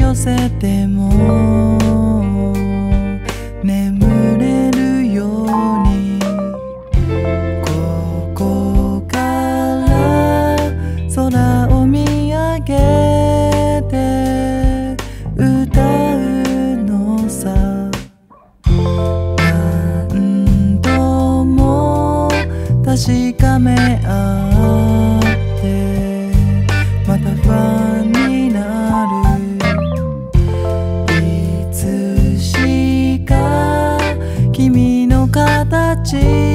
寄せても眠れるように、ここから空を見上げて歌うのさ。何度も確かめ合ってまた不安になる。いつしか君の形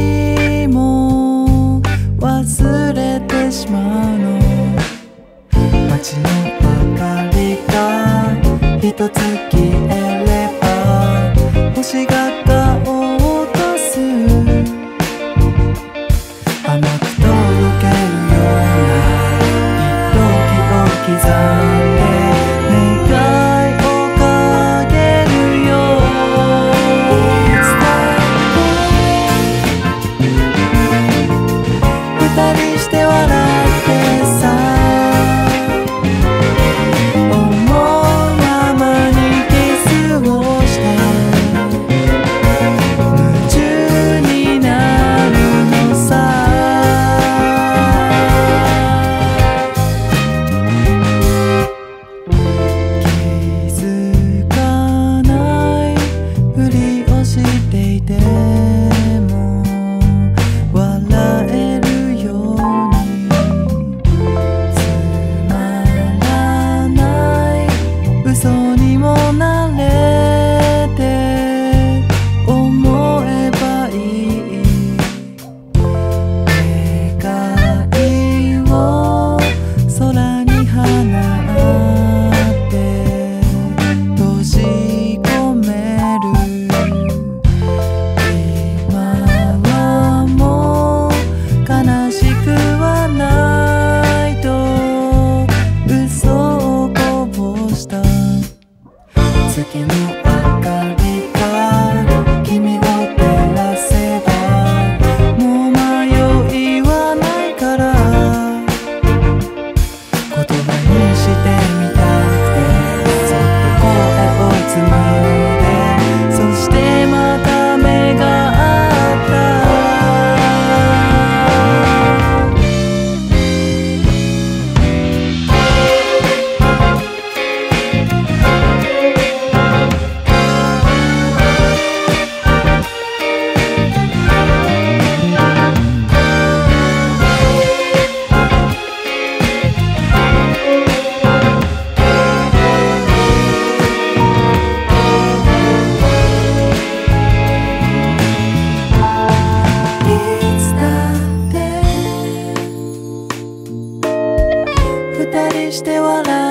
も忘れてしまうの。街の明かりが一つ消えれば星が顔を落とす。甘くとろけるような一時を刻んで願いをかけるよ。二人して笑ってさ、思うままにキスをして夢中になるのさ。気づかないふりをしていても笑えるように、つまらない嘘にも慣れて思えばいい。願いを空に放って閉じ込める。今はもう悲しくはないと嘘をこぼした。月の明かりが君を照らせばもう迷いはないから、言葉にしてみたくてそっと声を紡いで、そしてまた目が合った。いつだって二人して笑